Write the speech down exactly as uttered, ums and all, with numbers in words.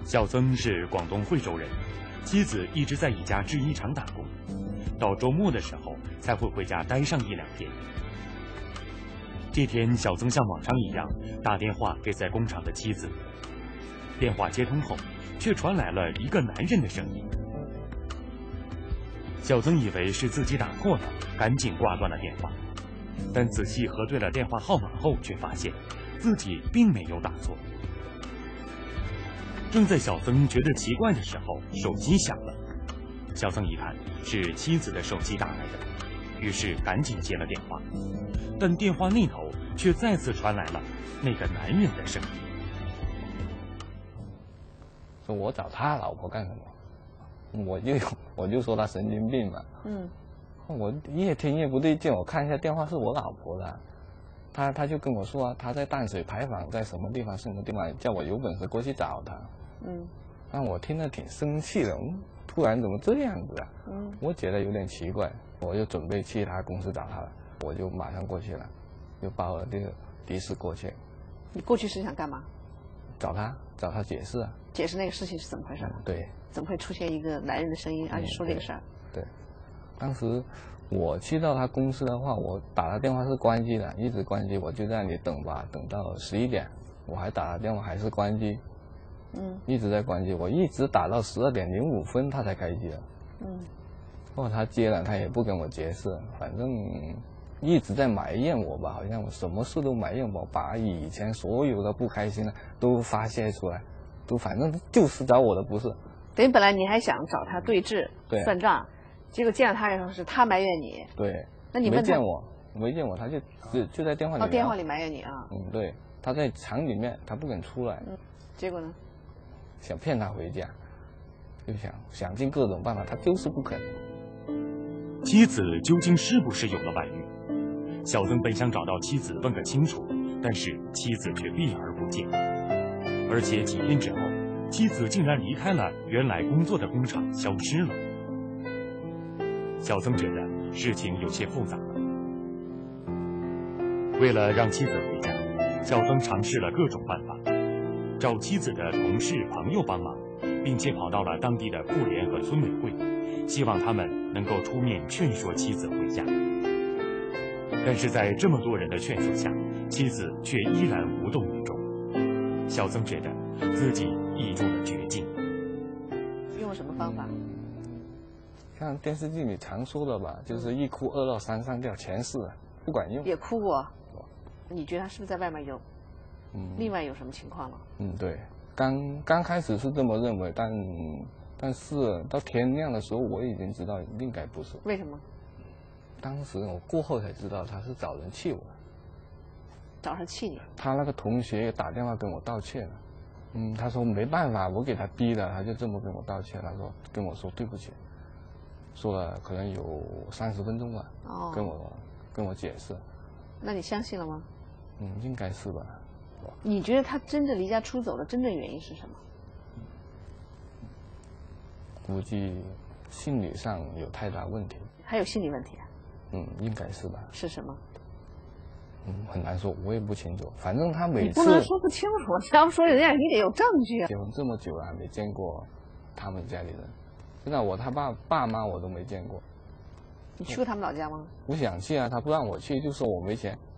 小曾是广东惠州人，妻子一直在一家制衣厂打工，到周末的时候才会回家待上一两天。这天，小曾像往常一样打电话给在工厂的妻子，电话接通后，却传来了一个男人的声音。小曾以为是自己打错了，赶紧挂断了电话，但仔细核对了电话号码后，却发现自己并没有打错。正在小曾觉得奇怪的时候，手机响了。小曾一看是妻子的手机打来的，于是赶紧接了电话，但电话那头却再次传来了那个男人的声音。 说我找他老婆干什么？我就我就说他神经病嘛。嗯。我越听越不对劲，我看一下电话是我老婆的，他他就跟我说啊，他在淡水牌坊，在什么地方什么地方，叫我有本事过去找他。嗯。让我听得挺生气的，嗯，突然怎么这样子啊？嗯。我觉得有点奇怪，我就准备去他公司找他了，我就马上过去了，就把我的的士过去。 你过去是想干嘛？ 找他，找他解释啊。 解释那个事情是怎么回事？ 嗯、对。 怎么会出现一个男人的声音，而且说这个事儿？ 对。当时我去到他公司的话，我打他电话是关机的，一直关机，我就在那里等吧，等到十一点，我还打他电话还是关机，嗯，一直在关机，我一直打到十二点零五分他才开机了，嗯，后来他接了，他也不跟我解释，反正一直在埋怨我吧，好像我什么事都埋怨我，把以前所有的不开心的都发泄出来，都反正就是找我的不是。 等于本来你还想找他对峙、 对算账。结果见了他以后是他埋怨你， 对， 那你问他没见我，没见我，他就就就在电话里面， 哦，电话里埋怨你啊， 嗯，对，他在厂里面，他不肯出来，嗯， 结果呢， 想骗他回家，就想想尽各种办法，他就是不肯。 妻子究竟是不是有了外遇？小曾本想找到妻子问个清楚，但是妻子却避而不见，而且几天之后，妻子竟然离开了原来工作的工厂，消失了。小曾觉得事情有些复杂了。为了让妻子回家，小曾尝试了各种办法，找妻子的同事朋友帮忙，并且跑到了当地的妇联和村委会，希望他们能够出面劝说妻子回家。但是在这么多人的劝说下，妻子却依然无动于衷。小曾觉得自己已入了绝境。 用什么方法？ 像电视剧里常说的吧，就是一哭二闹三上吊，全是不管用。 也哭过，你觉得他是不是在外面有，嗯，另外有什么情况了？ 嗯，对，刚刚开始是这么认为，但但是到天亮的时候，我已经知道应该不是。 为什么？ 当时我过后才知道他是找人气我。 找人气你？ 他那个同学也打电话跟我道歉了，嗯，他说没办法，我给他逼的，他就这么跟我道歉，他说跟我说对不起。说了可能有三十分钟吧，哦，跟我跟我解释。 那你相信了吗？ 嗯，应该是吧。 你觉得他真正离家出走的真正原因是什么？ 估计心理上有太大问题。 还有心理问题啊？ 嗯，应该是吧。 是什么？ 嗯，很难说，我也不清楚。反正他每次你不能说不清楚，要不说人家你得有证据。 结婚这么久了还没见过他们家里人。真的，我他爸爸妈我都没见过。 你去过他们老家吗？ 我想去啊，他不让我去，就说我没钱。